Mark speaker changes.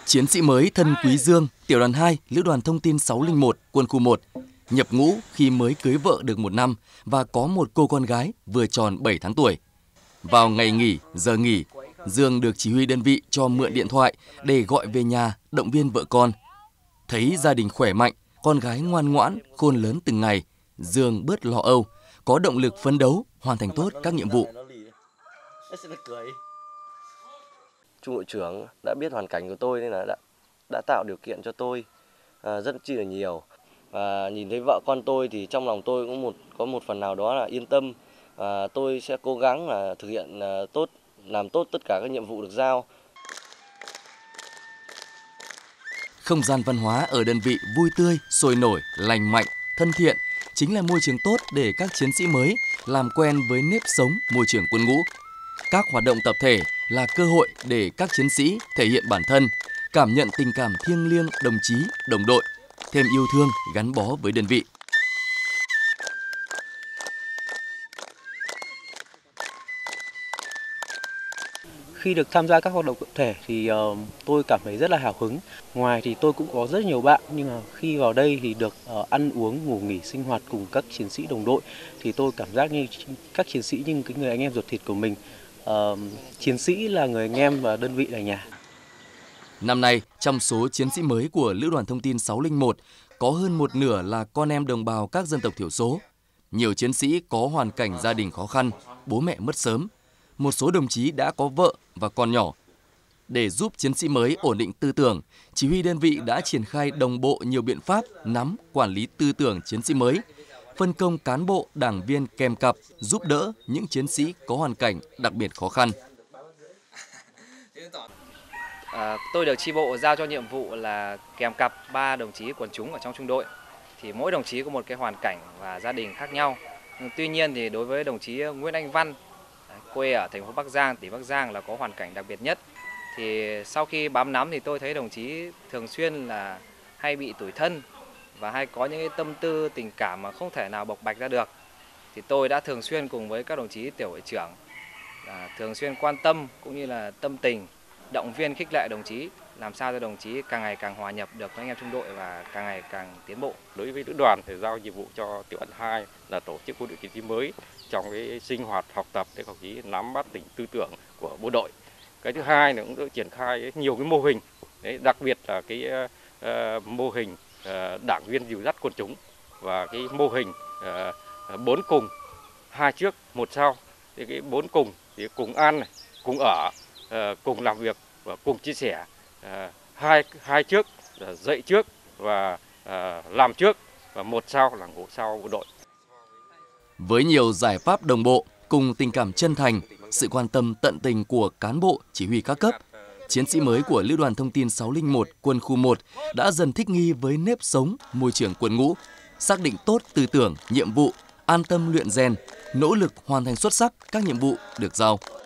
Speaker 1: Chiến sĩ mới Thân Quý Dương, tiểu đoàn 2, Lữ đoàn Thông tin 601, Quân khu 1, nhập ngũ khi mới cưới vợ được 1 năm và có một cô con gái vừa tròn 7 tháng tuổi. Vào ngày nghỉ, giờ nghỉ, Dương được chỉ huy đơn vị cho mượn điện thoại để gọi về nhà động viên vợ con. Thấy gia đình khỏe mạnh, con gái ngoan ngoãn, khôn lớn từng ngày, Dương bớt lo âu, có động lực phấn đấu, hoàn thành tốt các nhiệm vụ.
Speaker 2: Trung đội trưởng đã biết hoàn cảnh của tôi nên là đã tạo điều kiện cho tôi rất chi là nhiều. Và nhìn thấy vợ con tôi thì trong lòng tôi cũng có một phần nào đó là yên tâm. Tôi sẽ cố gắng là thực hiện tốt, làm tốt tất cả các nhiệm vụ được giao.
Speaker 1: Không gian văn hóa ở đơn vị vui tươi, sôi nổi, lành mạnh, thân thiện chính là môi trường tốt để các chiến sĩ mới làm quen với nếp sống môi trường quân ngũ. Các hoạt động tập thể là cơ hội để các chiến sĩ thể hiện bản thân, cảm nhận tình cảm thiêng liêng đồng chí, đồng đội, thêm yêu thương gắn bó với đơn vị.
Speaker 3: Khi được tham gia các hoạt động tập thể thì tôi cảm thấy rất là hào hứng. Ngoài thì tôi cũng có rất nhiều bạn, nhưng mà khi vào đây thì được ăn uống, ngủ nghỉ, sinh hoạt cùng các chiến sĩ đồng đội thì tôi cảm giác như các chiến sĩ như cái người anh em ruột thịt của mình. Chiến sĩ là người anh em và đơn vị là nhà.
Speaker 1: Năm nay, trong số chiến sĩ mới của Lữ đoàn Thông tin 601, có hơn một nửa là con em đồng bào các dân tộc thiểu số. Nhiều chiến sĩ có hoàn cảnh gia đình khó khăn, bố mẹ mất sớm. Một số đồng chí đã có vợ và con nhỏ. Để giúp chiến sĩ mới ổn định tư tưởng, chỉ huy đơn vị đã triển khai đồng bộ nhiều biện pháp nắm, quản lý tư tưởng chiến sĩ mới, phân công cán bộ, đảng viên kèm cặp giúp đỡ những chiến sĩ có hoàn cảnh đặc biệt khó khăn.
Speaker 4: Tôi được chi bộ giao cho nhiệm vụ là kèm cặp 3 đồng chí quần chúng ở trong trung đội. Thì mỗi đồng chí có một cái hoàn cảnh và gia đình khác nhau. Tuy nhiên thì đối với đồng chí Nguyễn Anh Văn, quê ở thành phố Bắc Giang, tỉnh Bắc Giang là có hoàn cảnh đặc biệt nhất. Thì sau khi bám nắm thì tôi thấy đồng chí thường xuyên là hay bị tủi thân và hay có những cái tâm tư tình cảm mà không thể nào bộc bạch ra được. Thì tôi đã thường xuyên cùng với các đồng chí tiểu đội trưởng thường xuyên quan tâm cũng như là tâm tình, động viên khích lệ đồng chí, làm sao cho đồng chí càng ngày càng hòa nhập được với anh em trung đội và càng ngày càng tiến bộ.
Speaker 5: Đối với lữ đoàn thì giao nhiệm vụ cho tiểu đoàn 2 là tổ chức huấn luyện chiến sĩ mới trong cái sinh hoạt học tập để đồng chí nắm bắt tư tưởng của bộ đội. Cái thứ hai là cũng được triển khai nhiều cái mô hình, đặc biệt là cái mô hình đảng viên dìu dắt quân chúng và cái mô hình 4 cùng 2 trước 1 sau. Thì cái 4 cùng thì cùng ăn này, cùng ở, cùng làm việc và cùng chia sẻ. Hai trước là dậy trước và làm trước và 1 sau là ngủ sau bộ đội.
Speaker 1: Với nhiều giải pháp đồng bộ, cùng tình cảm chân thành, sự quan tâm tận tình của cán bộ, chỉ huy các cấp, chiến sĩ mới của Lữ đoàn Thông tin 601, Quân khu 1 đã dần thích nghi với nếp sống, môi trường quân ngũ, xác định tốt tư tưởng, nhiệm vụ, an tâm luyện rèn, nỗ lực hoàn thành xuất sắc các nhiệm vụ được giao.